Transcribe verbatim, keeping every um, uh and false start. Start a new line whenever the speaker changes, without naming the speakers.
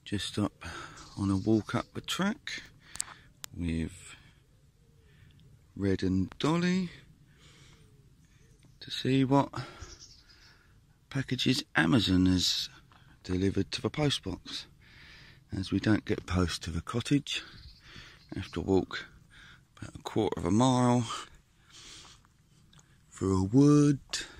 Just up on a walk up the track with Red and Dolly to see what packages Amazon has delivered to the post box. As we don't get post to the cottage, I have to walk about a quarter of a mile through a wood